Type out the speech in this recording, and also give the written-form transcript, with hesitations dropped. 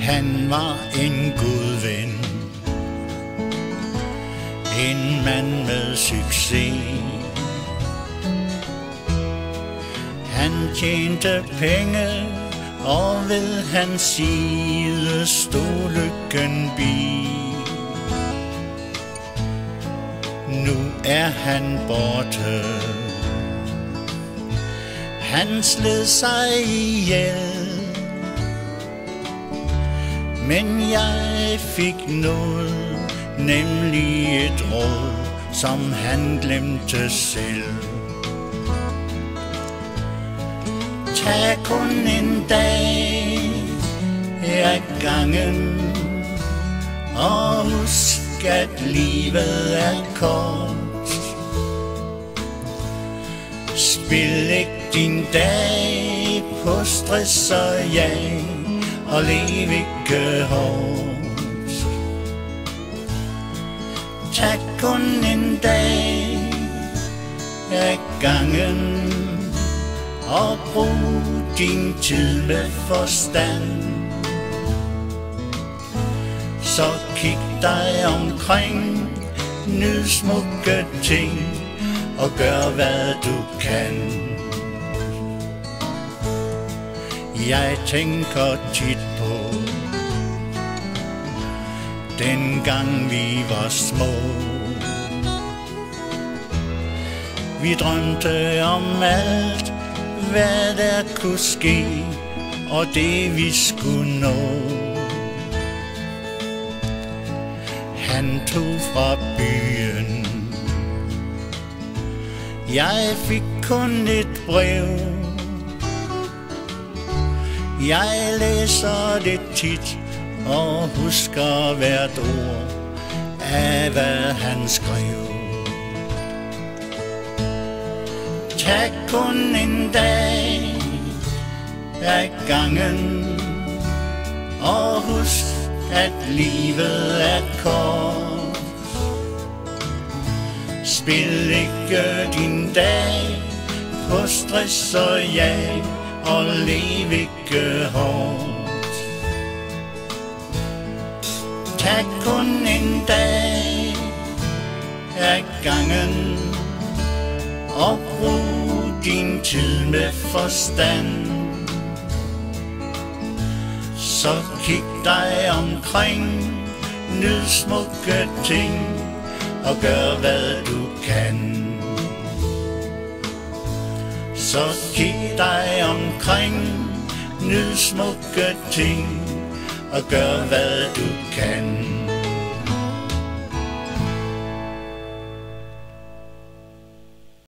Han var en god ven, en mand med succes. Han tjente penge, og ved hans side stod lykken bi. Nu er han borte, han sled sig ihjel, men jeg fik noget, nemlig et råd, som han glemte selv. Tag kun en dag af gangen, og husk at livet er kort. Spil ikke din dag på stress og jag, og lev ikke hårdt. Tag kun en dag af gangen, og brug din tid med forstand. Så kig dig omkring, nyd smukke ting, og gør hvad du kan. Jeg tænker tit på dengang vi var små. Vi drømte om alt, hvad der kunne ske, og det vi skulle nå. Han tog fra byen, jeg fik kun et brev. Jeg læser det tit og husker hvert ord af hvad han skrev. Tag kun en dag af gangen, og husk at livet er kort. Spil ikke din dag på stress og jag, og lev ikke hårdt. Tag kun en dag af gangen, og brug din tid med forstand. Så kig dig omkring, nyd smukke ting, og gør hvad du kan. Så kig dig omkring, nyd smukke ting, og gør hvad du